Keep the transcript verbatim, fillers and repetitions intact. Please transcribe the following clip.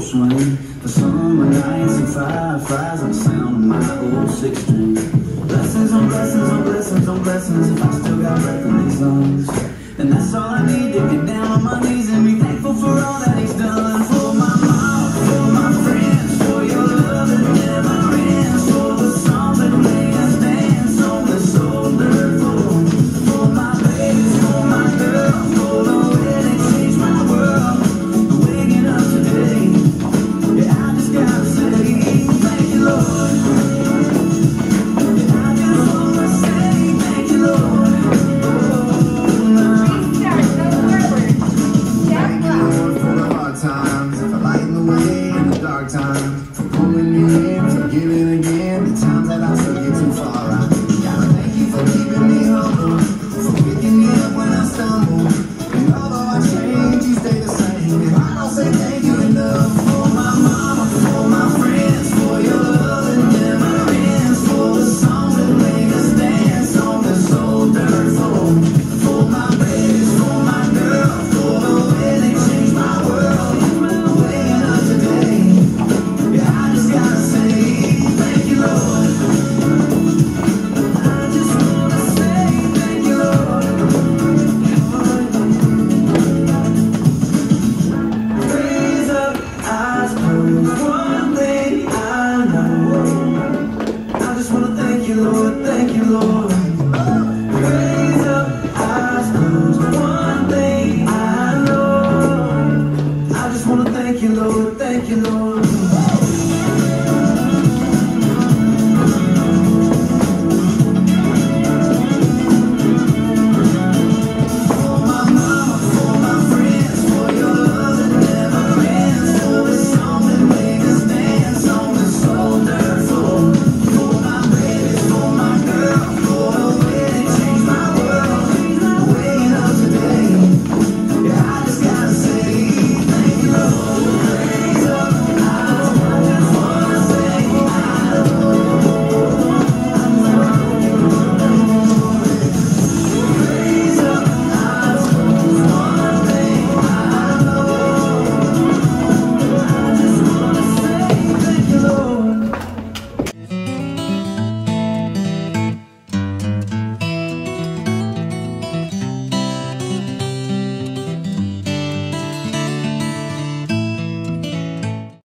swing. The summer nights and fireflies and the sound of my old six string. Blessings on blessings on blessings on blessings if I still got breath in these lungs. And that's all I need to get down on my knees